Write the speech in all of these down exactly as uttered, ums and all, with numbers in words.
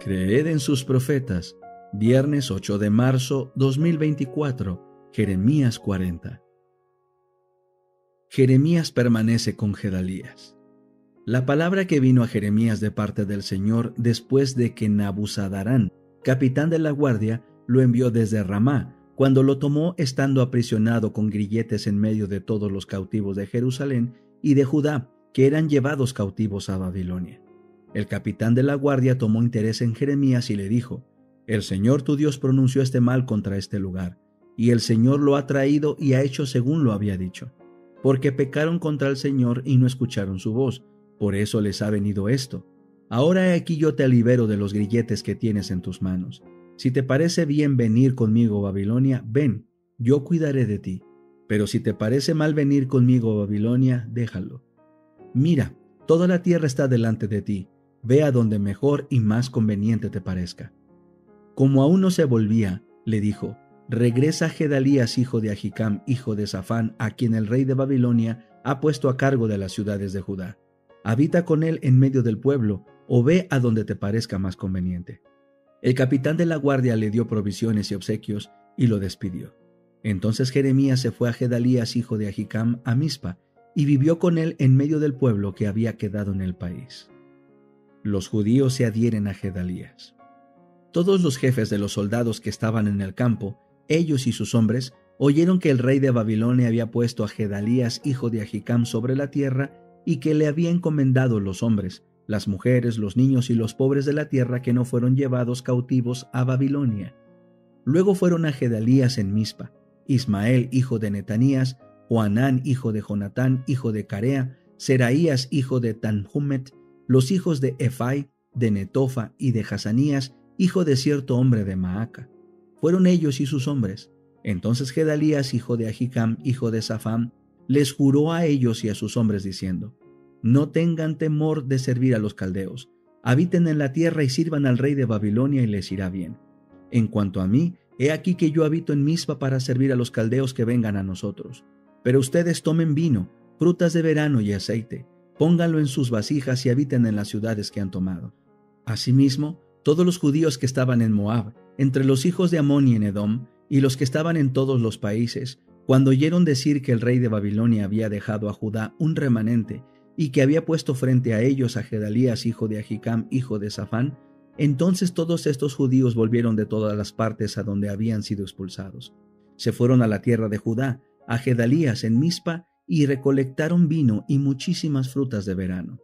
Creed en sus profetas. Viernes ocho de marzo dos mil veinticuatro. Jeremías cuarenta. Jeremías permanece con Gedalías. La palabra que vino a Jeremías de parte del Señor después de que Nabuzaradán, capitán de la guardia, lo envió desde Ramá, cuando lo tomó estando aprisionado con grilletes en medio de todos los cautivos de Jerusalén y de Judá, que eran llevados cautivos a Babilonia. El capitán de la guardia tomó interés en Jeremías y le dijo: El Señor tu Dios pronunció este mal contra este lugar, y el Señor lo ha traído y ha hecho según lo había dicho, porque pecaron contra el Señor y no escucharon su voz, por eso les ha venido esto. Ahora he aquí yo te libero de los grilletes que tienes en tus manos. Si te parece bien venir conmigo a Babilonia, ven, yo cuidaré de ti. Pero si te parece mal venir conmigo a Babilonia, déjalo. Mira, toda la tierra está delante de ti. Ve a donde mejor y más conveniente te parezca. Como aún no se volvía, le dijo: Regresa Gedalías, hijo de Ahicam, hijo de Safán, a quien el rey de Babilonia ha puesto a cargo de las ciudades de Judá. Habita con él en medio del pueblo, o ve a donde te parezca más conveniente. El capitán de la guardia le dio provisiones y obsequios y lo despidió. Entonces Jeremías se fue a Gedalías, hijo de Ahicam, a Mizpa, y vivió con él en medio del pueblo que había quedado en el país. Los judíos se adhieren a Gedalías. Todos los jefes de los soldados que estaban en el campo, ellos y sus hombres, oyeron que el rey de Babilonia había puesto a Gedalías, hijo de Ahicam, sobre la tierra y que le había encomendado los hombres, las mujeres, los niños y los pobres de la tierra que no fueron llevados cautivos a Babilonia. Luego fueron a Gedalías en Mizpa, Ismael, hijo de Netanías, Johanán, hijo de Jonatán, hijo de Carea, Seraías, hijo de Tanhumet, los hijos de Efai, de Netofa y de Hazanías, hijo de cierto hombre de Maaca. Fueron ellos y sus hombres. Entonces Gedalías, hijo de Ahicam, hijo de Safán, les juró a ellos y a sus hombres diciendo: No tengan temor de servir a los caldeos. Habiten en la tierra y sirvan al rey de Babilonia y les irá bien. En cuanto a mí, he aquí que yo habito en Mizpa para servir a los caldeos que vengan a nosotros. Pero ustedes tomen vino, frutas de verano y aceite, pónganlo en sus vasijas y habiten en las ciudades que han tomado. Asimismo, todos los judíos que estaban en Moab, entre los hijos de Amón y en Edom, y los que estaban en todos los países, cuando oyeron decir que el rey de Babilonia había dejado a Judá un remanente y que había puesto frente a ellos a Gedalías, hijo de Ahicam, hijo de Safán, entonces todos estos judíos volvieron de todas las partes a donde habían sido expulsados. Se fueron a la tierra de Judá, a Gedalías en Mizpa, y recolectaron vino y muchísimas frutas de verano.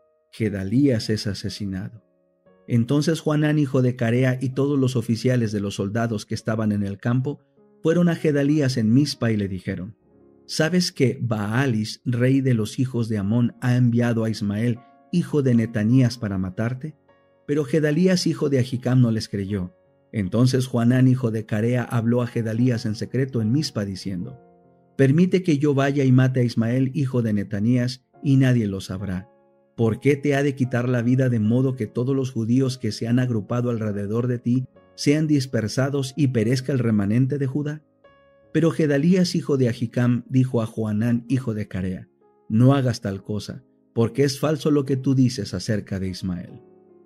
Gedalías es asesinado. Entonces Johanán, hijo de Carea, y todos los oficiales de los soldados que estaban en el campo fueron a Gedalías en Mizpa y le dijeron: ¿Sabes que Baalis, rey de los hijos de Amón, ha enviado a Ismael, hijo de Netanías, para matarte? Pero Gedalías, hijo de Ahicam, no les creyó. Entonces Johanán, hijo de Carea, habló a Gedalías en secreto en Mizpa diciendo: Permite que yo vaya y mate a Ismael, hijo de Netanías, y nadie lo sabrá. ¿Por qué te ha de quitar la vida de modo que todos los judíos que se han agrupado alrededor de ti sean dispersados y perezca el remanente de Judá? Pero Gedalías, hijo de Ahicam, dijo a Johanán, hijo de Carea: No hagas tal cosa, porque es falso lo que tú dices acerca de Ismael.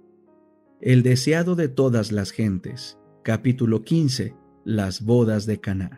El deseado de todas las gentes. Capítulo quince. Las bodas de Caná.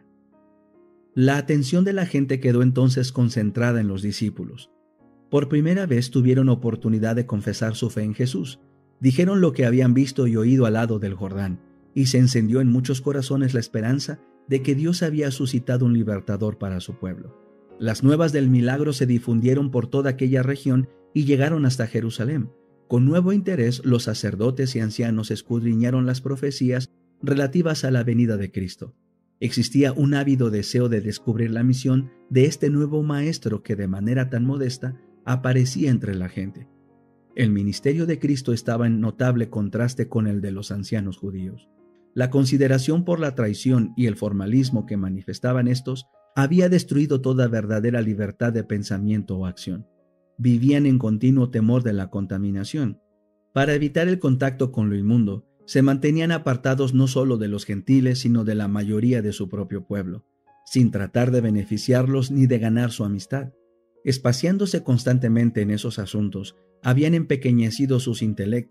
La atención de la gente quedó entonces concentrada en los discípulos. Por primera vez tuvieron oportunidad de confesar su fe en Jesús. Dijeron lo que habían visto y oído al lado del Jordán, y se encendió en muchos corazones la esperanza de que Dios había suscitado un libertador para su pueblo. Las nuevas del milagro se difundieron por toda aquella región y llegaron hasta Jerusalén. Con nuevo interés, los sacerdotes y ancianos escudriñaron las profecías relativas a la venida de Cristo. Existía un ávido deseo de descubrir la misión de este nuevo maestro que de manera tan modesta aparecía entre la gente. El ministerio de Cristo estaba en notable contraste con el de los ancianos judíos. La consideración por la traición y el formalismo que manifestaban estos había destruido toda verdadera libertad de pensamiento o acción. Vivían en continuo temor de la contaminación. Para evitar el contacto con lo inmundo, se mantenían apartados no solo de los gentiles, sino de la mayoría de su propio pueblo, sin tratar de beneficiarlos ni de ganar su amistad. Espaciándose constantemente en esos asuntos, habían empequeñecido sus intelectos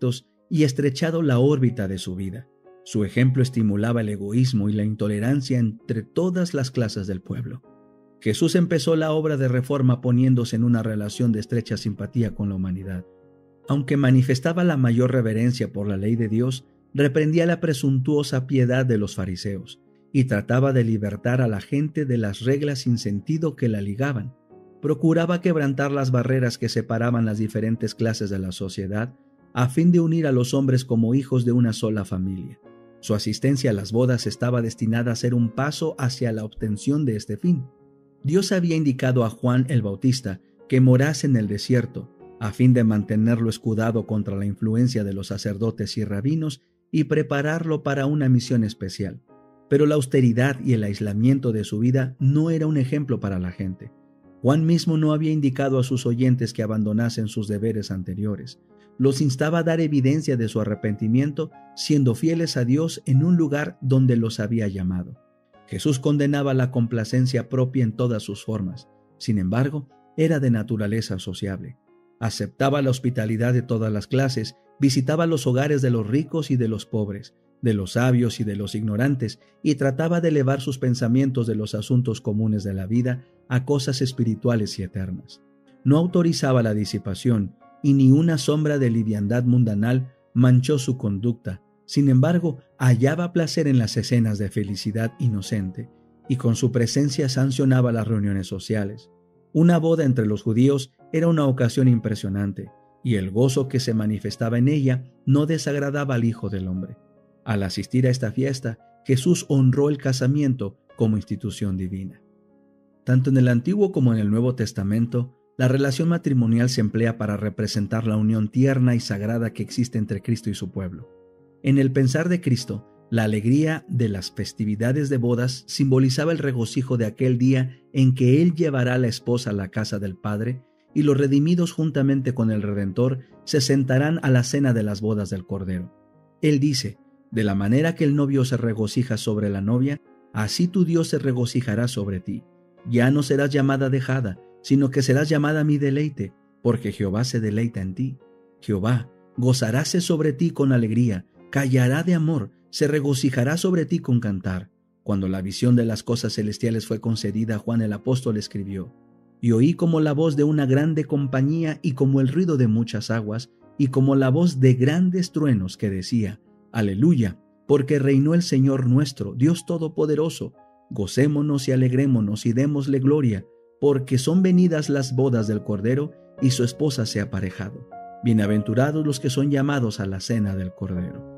y estrechado la órbita de su vida. Su ejemplo estimulaba el egoísmo y la intolerancia entre todas las clases del pueblo. Jesús empezó la obra de reforma poniéndose en una relación de estrecha simpatía con la humanidad. Aunque manifestaba la mayor reverencia por la ley de Dios, reprendía la presuntuosa piedad de los fariseos y trataba de libertar a la gente de las reglas sin sentido que la ligaban. Procuraba quebrantar las barreras que separaban las diferentes clases de la sociedad a fin de unir a los hombres como hijos de una sola familia. Su asistencia a las bodas estaba destinada a ser un paso hacia la obtención de este fin. Dios había indicado a Juan el Bautista que morase en el desierto, a fin de mantenerlo escudado contra la influencia de los sacerdotes y rabinos y prepararlo para una misión especial. Pero la austeridad y el aislamiento de su vida no era un ejemplo para la gente. Juan mismo no había indicado a sus oyentes que abandonasen sus deberes anteriores. Los instaba a dar evidencia de su arrepentimiento, siendo fieles a Dios en un lugar donde los había llamado. Jesús condenaba la complacencia propia en todas sus formas. Sin embargo, era de naturaleza sociable. Aceptaba la hospitalidad de todas las clases, visitaba los hogares de los ricos y de los pobres, de los sabios y de los ignorantes, y trataba de elevar sus pensamientos de los asuntos comunes de la vida a cosas espirituales y eternas. No autorizaba la disipación, y ni una sombra de liviandad mundanal manchó su conducta. Sin embargo, hallaba placer en las escenas de felicidad inocente, y con su presencia sancionaba las reuniones sociales. Una boda entre los judíos era una ocasión impresionante, y el gozo que se manifestaba en ella no desagradaba al Hijo del Hombre. Al asistir a esta fiesta, Jesús honró el casamiento como institución divina. Tanto en el Antiguo como en el Nuevo Testamento, la relación matrimonial se emplea para representar la unión tierna y sagrada que existe entre Cristo y su pueblo. En el pensar de Cristo, la alegría de las festividades de bodas simbolizaba el regocijo de aquel día en que Él llevará a la esposa a la casa del Padre, y los redimidos juntamente con el Redentor se sentarán a la cena de las bodas del Cordero. Él dice: de la manera que el novio se regocija sobre la novia, así tu Dios se regocijará sobre ti. Ya no serás llamada dejada, sino que serás llamada mi deleite, porque Jehová se deleita en ti. Jehová gozaráse sobre ti con alegría, callará de amor, se regocijará sobre ti con cantar. Cuando la visión de las cosas celestiales fue concedida a Juan el apóstol, escribió: y oí como la voz de una grande compañía y como el ruido de muchas aguas y como la voz de grandes truenos que decía: Aleluya, porque reinó el Señor nuestro, Dios Todopoderoso. Gocémonos y alegrémonos y démosle gloria, porque son venidas las bodas del Cordero y su esposa se ha aparejado. Bienaventurados los que son llamados a la cena del Cordero.